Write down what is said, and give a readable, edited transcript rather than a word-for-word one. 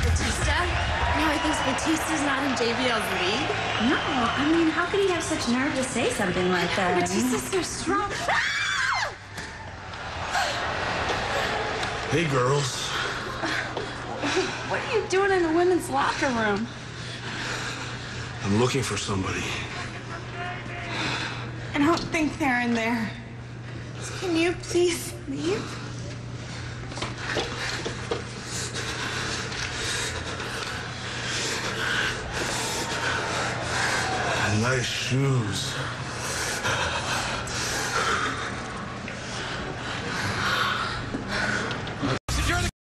Batista? Now he thinks Batista's not in JBL's league? No, I mean, how could he have such nerve to say something like that? Batista's so strong. Hey, girls. What are you doing in the women's locker room? I'm looking for somebody. I don't think they're in there. Can you please leave? Nice shoes.